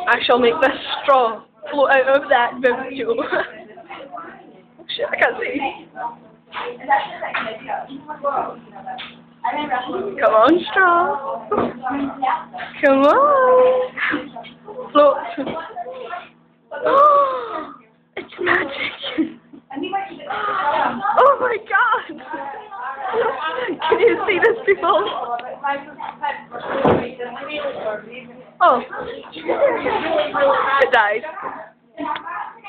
I shall make this straw float out of that visual. Oh shit, I can't see. Come on, straw. Come on. Float. Oh, it's magic. Oh my god. Can you see this, people? Oh. It died.